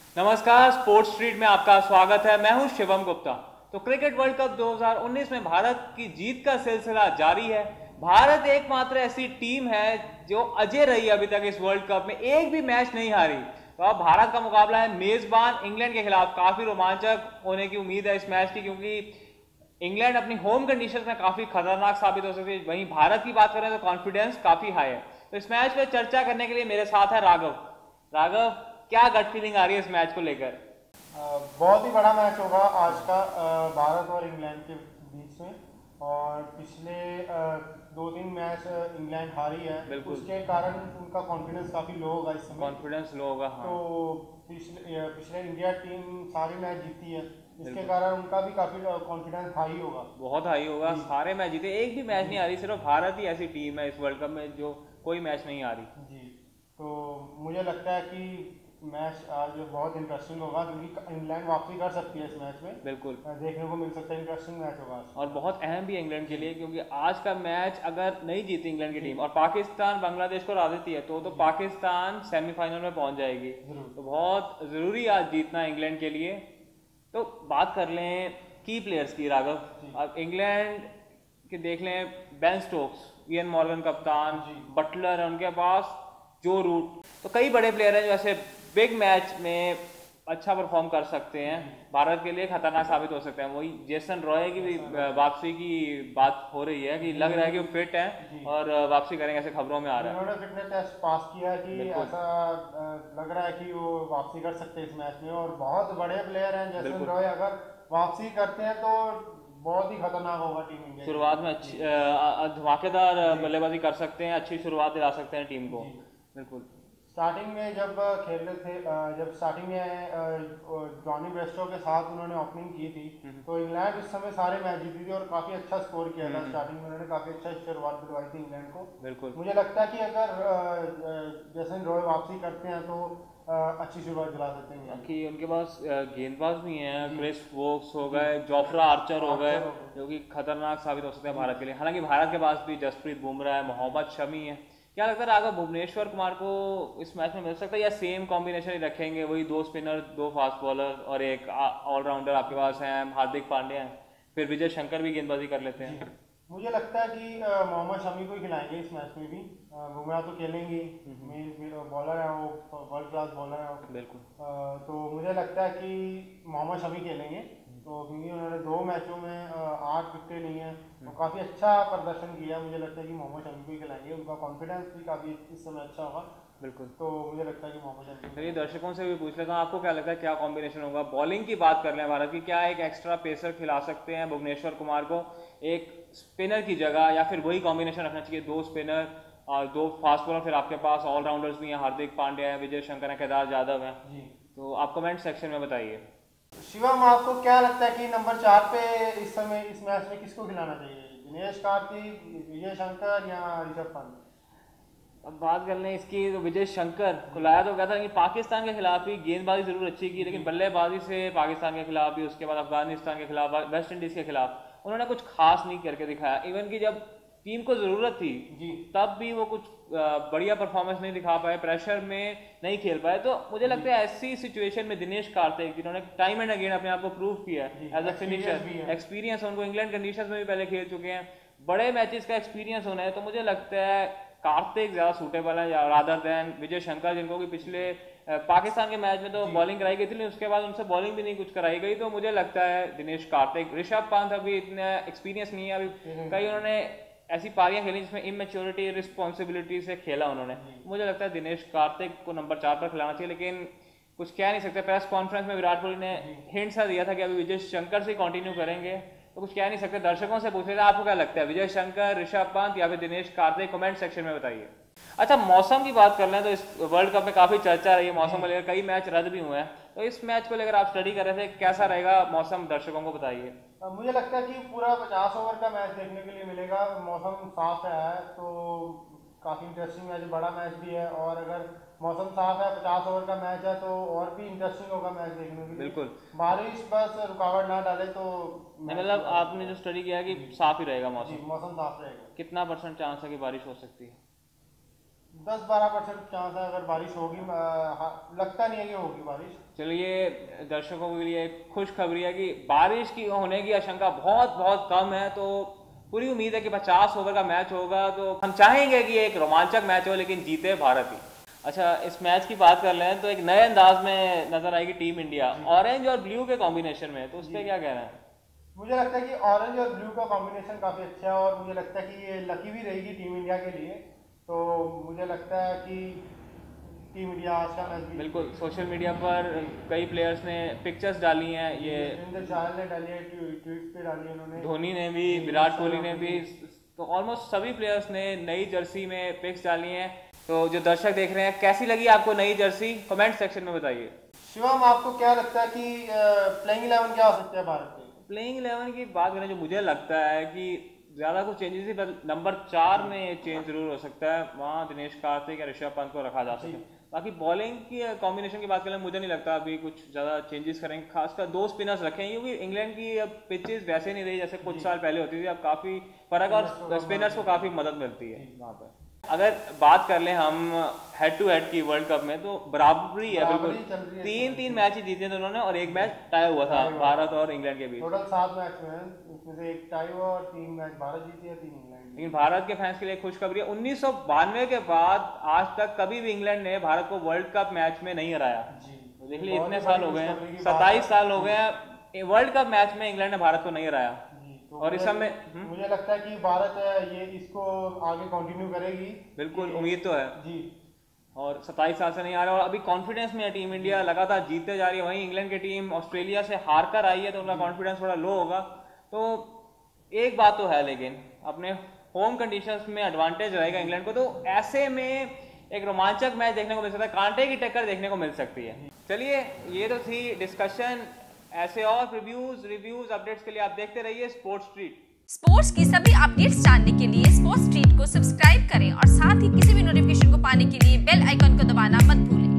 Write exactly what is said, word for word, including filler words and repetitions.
नमस्कार, sports street में आपका स्वागत है। मैं हूं शिवम गुप्ता। तो क्रिकेट वर्ल्ड कप दो हज़ार उन्नीस में भारत की जीत का सिलसिला जारी है। भारत एकमात्र ऐसी टीम है जो अजय रही अभी तक इस वर्ल्ड कप में, एक भी मैच नहीं हारी। तो अब भारत का मुकाबला है मेजबान इंग्लैंड के खिलाफ। काफी रोमांचक होने की उम्मीद है इस मैच की, क्योंकि इंग्लैंड अपनी होम कंडीशंस में काफी खतरनाक साबित हो सकती है। वहीं भारत की बात करें तो कॉन्फिडेंस काफी हाई है। तो इस मैच पे चर्चा करने के लिए मेरे साथ है राघव। राघव, क्या गट फीलिंग आ रही है इस मैच को लेकर? अ, बहुत ही बड़ा मैच होगा आज का, अ, भारत और इंग्लैंड के बीच में। और पिछले अ, दो तीन मैच अ, इंग्लैंड हारी है, बिल्कुल। उसके कारण उनका कॉन्फिडेंस काफ़ी लो होगा इस समय। कॉन्फिडेंस लो होगा, हाँ। तो पिछले अ, पिछले इंडिया टीम सारे मैच जीती है, इसके बिल्कुल, कारण उनका भी काफ़ी कॉन्फिडेंस हाई होगा। बहुत हाई होगा। जी सारे मैच जीते, एक भी मैच जी नहीं हारी। सिर्फ भारत ही ऐसी टीम है इस वर्ल्ड कप में जो कोई मैच नहीं हारी। जी। तो मुझे लगता है कि मैच आज बहुत इंटरेस्टिंग होगा, क्योंकि इंग्लैंड वापसी कर सकती है इस मैच में। बिल्कुल। अ, देखने को मिल सकता है, इंटरेस्टिंग मैच होगा आज। और बहुत अहम भी है इंग्लैंड के जी लिए, क्योंकि आज का मैच अगर नहीं जीती इंग्लैंड की जी टीम और पाकिस्तान बांग्लादेश को हरा देती है तो तो जी पाकिस्तान सेमीफाइनल में पहुंच जाएगी। जरूर। तो बहुत ज़रूरी आज जीतना इंग्लैंड के लिए। तो बात कर लें की प्लेयर्स की, राघव। जी अब इंग्लैंड के देख लें, बेन स्टोक्स, इयन मॉर्गन कप्तान, जी बटलर है उनके पास, जो रूट, तो कई बड़े प्लेयर हैं जो ऐसे बिग मैच में अच्छा परफॉर्म कर सकते हैं, जी भारत के लिए खतरनाक साबित हो सकते हैं। वही जेसन रॉय की भी जैसा अ, वापसी की बात हो रही है कि लग रहा है कि वो फिट है जी और अ, वापसी करेंगे, ऐसे खबरों में आ रहा है। उन्होंने फिटनेस टेस्ट पास किया कि बिल्कुल। ऐसा अ, लग रहा है कि वो वापसी कर सकते हैं इस मैच में। और बहुत बड़े प्लेयर हैं जैसन बिल्कुल। रॉय, अगर वापसी करते हैं तो बहुत ही खतरनाक होगा टीम इंडिया के शुरुआत लिए। में अच्छी जी अ, अ, धमाकेदार अ, जी बल्लेबाजी कर सकते हैं, अच्छी शुरुआत दिला सकते हैं टीम को। जी। बिल्कुल। स्टार्टिंग में जब खेल रहे थे, अ, जब स्टार्टिंग में अ, जॉनी ब्रेस्टो के साथ उन्होंने ओपनिंग की थी, हम्म, तो इंग्लैंड उस समय सारे मैच जीती थी और काफ़ी अच्छा स्कोर किया हम्म, था। हम्म, स्टार्टिंग में उन्होंने काफ़ी अच्छा शुरुआत दिलवाई थी इंग्लैंड को। बिल्कुल। मुझे लगता है कि अगर अ, अ, जैसन रॉय वापसी करते हैं तो अ, अच्छी शुरुआत दिला सकते हैं इंग्लैंड बाकी उनके पास अ, गेंदबाज भी हैं, को। जी क्रिस वोक्स हो जी। गए, जोफ्रा आर्चर हो गए, आर्चर हो गए। जो कि खतरनाक साबित हो सकते हैं जी भारत के लिए। हालांकि भारत के पास भी जसप्रीत बुमराह है, मोहम्मद शमी है। क्या लगता है राघव, भुवनेश्वर कुमार को इस मैच में मिल सकता है या सेम कॉम्बिनेशन ही रखेंगे, वही दो स्पिनर, दो फास्ट बॉलर और एक ऑलराउंडर आपके पास हैं, हार्दिक पांड्या हैं, फिर विजय शंकर भी गेंदबाजी कर लेते जी। हैं? मुझे लगता है कि अ, मोहम्मद शमी को ही खिलाएंगे इस मैच में भी। अ, बुमराह तो खेलेंगे ही, मेन बॉलर है वो, वर्ल्ड क्लास बॉलर है वो। बिल्कुल। अ, तो मुझे लगता है कि मोहम्मद शमी खेलेंगे, तो क्योंकि उन्होंने दो मैचों में अ, आठ विकेटें ली हैं, तो काफ़ी अच्छा प्रदर्शन किया है। मुझे लगता है कि मोहम्मद शमी को ही खिलाएंगे, उनका कॉन्फिडेंस भी काफ़ी इस समय अच्छा होगा। बिल्कुल। तो मुझे लगता है कि मोहम्मद शमी को चलिए, खिलाएंगे। दर्शकों से भी पूछ लेता हूँ, आपको क्या लगता है क्या कॉम्बिनेशन होगा? बॉलिंग की बात कर लें भारत की, क्या एक एक्स्ट्रा पेसर खिला सकते हैं भुवनेश्वर कुमार को एक स्पिनर की जगह, या फिर वही कॉम्बिनेशन रखना चाहिए, दो स्पिनर और दो फास्ट बॉलर, फिर आपके पास ऑलराउंडर्स भी हैं, हार्दिक पांड्या है, विजय शंकर है, केदार जाधव है? जी। तो आप कमेंट सेक्शन में बताइए। शिवम, आपको क्या लगता है कि नंबर चार पे इस समय इस मैच में किसको खिलाना चाहिए? दिनेश कार्तिक, विजय शंकर या ऋषभ पंत? अब बात कर लें इसकी, तो विजय शंकर को जी लाया तो गया था, लेकिन पाकिस्तान के खिलाफ ही गेंदबाजी जरूर अच्छी की, जी लेकिन बल्लेबाजी से पाकिस्तान के खिलाफ भी, उसके बाद अफगानिस्तान के खिलाफ, वेस्ट इंडीज के खिलाफ उन्होंने कुछ खास नहीं करके दिखाया। इवन कि जब टीम को जरूरत थी जी तब भी वो कुछ अ, बढ़िया परफॉर्मेंस नहीं दिखा पाए, प्रेशर में नहीं खेल पाए। तो मुझे जी लगता है ऐसी सिचुएशन में दिनेश कार्तिक, जिन्होंने टाइम एंड अगेन अपने आप को प्रूव किया जी। है एज अ एक्सपीरियंस फिनिशर, भी है। एक्सपीरियंस उनको, इंग्लैंड कंडीशंस में भी पहले खेल चुके हैं, बड़े मैचेस का एक्सपीरियंस होना है, तो मुझे लगता है कार्तिक ज्यादा सूटेबल है या रादर देन विजय शंकर, जिनको कि पिछले अ, पाकिस्तान के मैच में तो जी बॉलिंग कराई गई थी, लेकिन उसके बाद उनसे बॉलिंग भी नहीं कुछ कराई गई। तो मुझे लगता है दिनेश कार्तिक। ऋषभ पंत अभी इतना एक्सपीरियंस नहीं है, अभी एक्सपीरियंस कई भी है। उन्होंने ऐसी पारियां खेली जिसमें इमेच्योरिटी, रिस्पॉन्सिबिलिटी से खेला उन्होंने। जी मुझे लगता है दिनेश कार्तिक को नंबर चार पर खिलाना चाहिए, लेकिन कुछ कह नहीं सकते। प्रेस कॉन्फ्रेंस में विराट कोहली ने जी। हिंट सा दिया था कि अभी विजय शंकर से कंटिन्यू करेंगे, तो कुछ कह नहीं सकते। दर्शकों से पूछ लेते हैं, आपको क्या लगता है, विजय शंकर, ऋषभ पंत या फिर दिनेश कार्तिक? कमेंट सेक्शन में बताइए। अच्छा, मौसम की बात कर लें तो इस वर्ल्ड कप में काफी चर्चा रही है जी। मौसम को लेकर, कई मैच रद्द भी हुए हैं। तो इस मैच को लेकर आप स्टडी कर रहे थे, कैसा रहेगा मौसम, दर्शकों को बताइए। अ, मुझे लगता है कि पूरा पचास ओवर का मैच देखने के लिए मिलेगा। मौसम साफ है तो काफ़ी इंटरेस्टिंग मैच, बड़ा मैच भी है। और अगर मौसम साफ है, पचास ओवर का मैच है, तो और भी इंटरेस्टिंग होगा मैच देखने के लिए। बिल्कुल। बारिश बस रुकावट ना डाले तो नहीं, मैच मतलब पूरा हो आपने सकता जो है। स्टडी किया है कि जी साफ ही रहेगा जी, मौसम। मौसम साफ रहेगा। कितना परसेंट चांस है कि बारिश हो सकती है? दस बारह परसेंट चांस है अगर बारिश होगी, लगता नहीं है कि होगी बारिश। चलिए, दर्शकों के लिए खुशखबरी है कि बारिश की होने की आशंका बहुत बहुत कम है, तो पूरी उम्मीद है कि पचास ओवर का मैच होगा। तो हम चाहेंगे कि एक रोमांचक मैच हो, लेकिन जीते भारत ही। अच्छा, इस मैच की बात कर लें तो एक नए अंदाज में नजर आएगी टीम इंडिया, ऑरेंज और ब्लू के कॉम्बिनेशन में, तो उस पर क्या कहना है? मुझे लगता है कि ऑरेंज और ब्लू का कॉम्बिनेशन काफ़ी अच्छा है और मुझे लगता है कि ये लकी भी रहेगी टीम इंडिया के लिए। तो मुझे लगता है कि टीम इंडिया आज का मैच भी, बिल्कुल, सोशल मीडिया पर कई प्लेयर्स ने पिक्चर्स डाली हैं, ये वीरेंद्र चहल ने डाली है, ट्वीट पे डाली है उन्होंने, धोनी ने भी, विराट कोहली ने भी, तो ऑलमोस्ट सभी प्लेयर्स ने नई जर्सी में पिक्स डाली हैं। तो जो दर्शक देख रहे हैं, कैसी लगी आपको नई जर्सी, कमेंट सेक्शन में बताइए। शिवम, आपको क्या लगता है कि प्लेइंग इलेवन क्या हो सकता है भारत के? प्लेइंग इलेवन की बात करें, जो मुझे लगता है कि ज़्यादा कुछ चेंजेस ही, बस नंबर चार में चेंज जरूर हो सकता है, वहाँ दिनेश कार्तिक या ऋषभ पंत को रखा जा सके। बाकी बॉलिंग की कॉम्बिनेशन की बात करें, मुझे नहीं लगता अभी कुछ ज़्यादा चेंजेस करेंगे, खासकर दो स्पिनर्स रखेंगे, क्योंकि इंग्लैंड की अब पिचेस वैसे नहीं रही जैसे कुछ साल पहले होती थी, अब काफ़ी फर्क और स्पिनर्स को काफ़ी मदद मिलती है वहाँ पर। अगर बात कर लें हम हेड टू हेड की वर्ल्ड कप में, तो बराबरी है बिल्कुल, तीन तीन मैच ही जीते थे उन्होंने और एक मैच टाई हुआ था भारत और इंग्लैंड के बीच। टोटल सात मैच हुए हैं, उसमें से एक टाई हुआ और तीन मैच भारत जीती है, तीन इंग्लैंड। लेकिन भारत के फैंस के लिए खुशखबरी है, उन्नीस सौ बानवे के बाद आज तक कभी भी इंग्लैंड ने भारत को वर्ल्ड कप मैच में नहीं हराया। तो देख लीजिए, इतने साल हो गए हैं, सत्ताईस साल हो गए हैं, वर्ल्ड कप मैच में इंग्लैंड ने भारत को नहीं हराया। तो और इस समय मुझे लगता है कि भारत ये इसको आगे कंटिन्यू करेगी, बिल्कुल उम्मीद तो है जी। और सत्ताईस साल से नहीं आ रहा, और अभी कॉन्फिडेंस में है टीम इंडिया, लगातार जीतते जा रही है। वहीं इंग्लैंड की टीम ऑस्ट्रेलिया से हार कर आई है, तो उनका कॉन्फिडेंस थोड़ा लो होगा। तो एक बात तो है, लेकिन अपने होम कंडीशंस में एडवांटेज रहेगा इंग्लैंड को, तो ऐसे में एक रोमांचक मैच देखने को मिल सकता है, कांटे की टक्कर देखने को मिल सकती है। चलिए, ये तो थी डिस्कशन, ऐसे और रिव्यूज रिव्यूज अपडेट्स के लिए आप देखते रहिए स्पोर्ट्स स्ट्रीट। स्पोर्ट्स की सभी अपडेट्स जानने के लिए स्पोर्ट्स स्ट्रीट को सब्सक्राइब करें और साथ ही किसी भी नोटिफिकेशन को पाने के लिए बेल आइकन को दबाना मत भूलें।